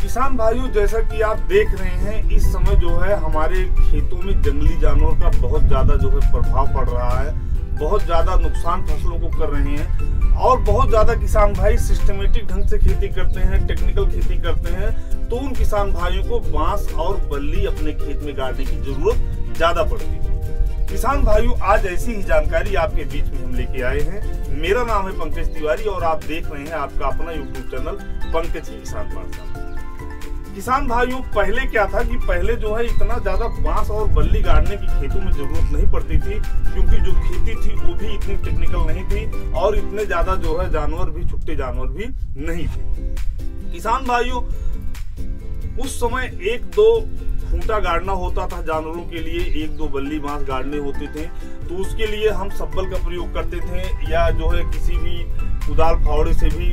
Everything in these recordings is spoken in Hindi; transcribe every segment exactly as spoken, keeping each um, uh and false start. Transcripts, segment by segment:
किसान भाइयों, जैसा कि आप देख रहे हैं, इस समय जो है हमारे खेतों में जंगली जानवर का बहुत ज्यादा जो है प्रभाव पड़ रहा है। बहुत ज्यादा नुकसान फसलों को कर रहे हैं और बहुत ज्यादा किसान भाई सिस्टमेटिक ढंग से खेती करते हैं, टेक्निकल खेती करते हैं, तो उन किसान भाइयों को बांस और बल्ली अपने खेत में गाड़ने की जरूरत ज्यादा पड़ती है। किसान भाइयों, आज ऐसी ही जानकारी आपके बीच में हम लेके आए हैं। मेरा नाम है पंकज तिवारी और आप देख रहे हैं आपका अपना यूट्यूब चैनल पंकज किसान पाठशाला। किसान भाइयों, पहले क्या था कि पहले जो है इतना ज्यादा बांस और बल्ली गाड़ने की खेतों में जरूरत नहीं पड़ती थी, क्योंकि जो खेती थी वो भी इतनी टेक्निकल नहीं थी और इतने ज्यादा जो है जानवर भी, छुट्टे जानवर भी नहीं थे। किसान भाइयों, उस समय एक दो खूंटा गाड़ना होता था जानवरों के लिए, एक दो बल्ली बांस गाड़ने होते थे, तो उसके लिए हम सब्बल का प्रयोग करते थे या जो है किसी भी कुदाल फावड़े से भी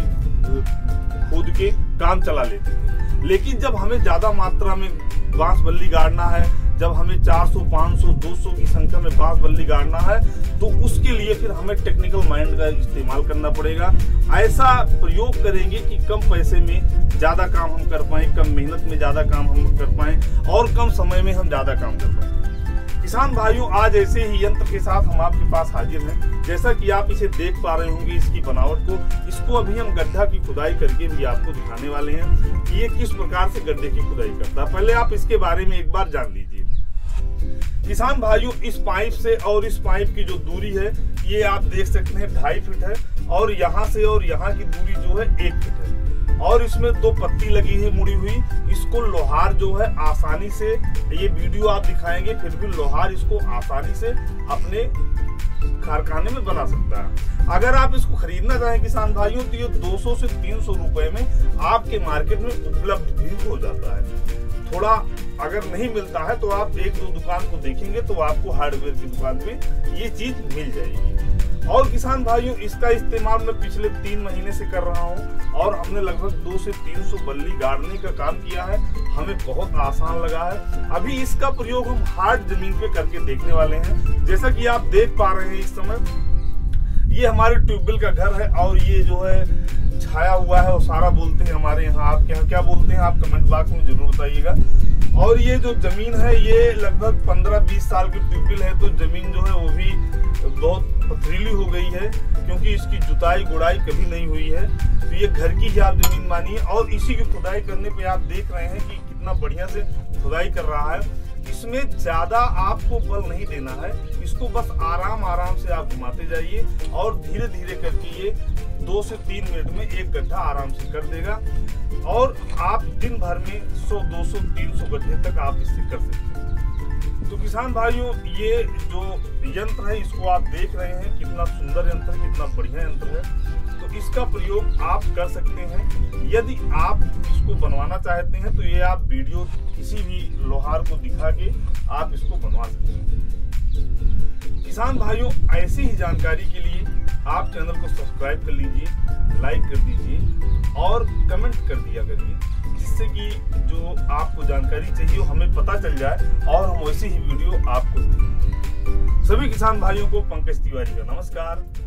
खोद के काम चला लेते थे। लेकिन जब हमें ज्यादा मात्रा में बांस बल्ली गाड़ना है, जब हमें चार सौ, पाँच सौ, दो सौ की संख्या में बांस बल्ली गाड़ना है, तो उसके लिए फिर हमें टेक्निकल माइंड का इस्तेमाल करना पड़ेगा। ऐसा प्रयोग करेंगे कि कम पैसे में ज्यादा काम हम कर पाए, कम मेहनत में ज्यादा काम हम कर पाए और कम समय में हम ज्यादा काम कर पाए। किसान भाइयों, आज ऐसे ही यंत्र के साथ हम आपके पास हाजिर हैं। जैसा कि आप इसे देख पा रहे होंगे, इसकी बनावट को, इसको अभी हम गड्ढा की खुदाई करके भी आपको दिखाने वाले हैं कि ये किस प्रकार से गड्ढे की खुदाई करता है। पहले आप इसके बारे में एक बार जान लीजिए। किसान भाइयों, इस पाइप से और इस पाइप की जो दूरी है, ये आप देख सकते हैं ढाई फीट है और यहाँ से और यहाँ की दूरी जो है एक फीट है और इसमें दो पत्ती लगी है मुड़ी हुई। इसको लोहार जो है आसानी से, ये वीडियो आप दिखाएंगे, फिर भी लोहार इसको आसानी से अपने कारखाने में बना सकता है। अगर आप इसको खरीदना चाहें किसान भाइयों, तो ये दो सौ से तीन सौ रुपए में आपके मार्केट में उपलब्ध भी हो जाता है। थोड़ा अगर नहीं मिलता है तो आप एक दो दुकान को देखेंगे तो आपको हार्डवेयर की दुकान पे ये चीज मिल जाएगी। और किसान भाइयों, इसका इस्तेमाल मैं पिछले तीन महीने से कर रहा हूँ और हमने लगभग दो से तीन सौ बल्ली गाड़ने का काम किया है। हमें बहुत आसान लगा है। अभी इसका प्रयोग हम हार्ड जमीन पे करके देखने वाले हैं। जैसा कि आप देख पा रहे हैं, इस समय ये हमारे ट्यूबवेल का घर है और ये जो है छाया हुआ है, और सारा बोलते हैं हमारे यहाँ, आपके यहाँ क्या बोलते हैं आप कमेंट बॉक्स में जरूर बताइएगा। और ये जो जमीन है, ये लगभग पंद्रह बीस साल की ट्यूबवेल है, तो जमीन जो है वो भी बहुत पथरीली हो गई है, क्योंकि इसकी जुताई गुड़ाई कभी नहीं हुई है। तो ये घर की ही आप जमीन मानिए और इसी की खुदाई करने पे आप देख रहे हैं कि कितना बढ़िया से खुदाई कर रहा है। इसमें ज्यादा आपको बल नहीं देना है, इसको बस आराम आराम से आप घुमाते जाइए और धीरे धीरे करके ये दो से तीन मिनट में एक गड्ढा आराम से कर देगा और आप दिन भर में सौ, दो सौ, तीन सौ गड्ढे तक आप इससे कर सकते हैं। तो किसान भाइयों, ये जो यंत्र है, इसको आप देख रहे हैं, कितना सुंदर यंत्र है, कितना बढ़िया यंत्र है। तो इसका प्रयोग आप कर सकते हैं। यदि आप इसको बनवाना चाहते हैं तो ये आप वीडियो किसी भी लोहार को दिखा के आप इसको बनवा सकते हैं। किसान भाइयों, ऐसी ही जानकारी के लिए आप चैनल को सब्सक्राइब कर लीजिए, लाइक कर दीजिए और कमेंट कर दिया करिए, जिससे कि जो आपको जानकारी चाहिए वो हमें पता चल जाए और हम वैसी ही वीडियो आपको दें। सभी किसान भाइयों को पंकज तिवारी का नमस्कार।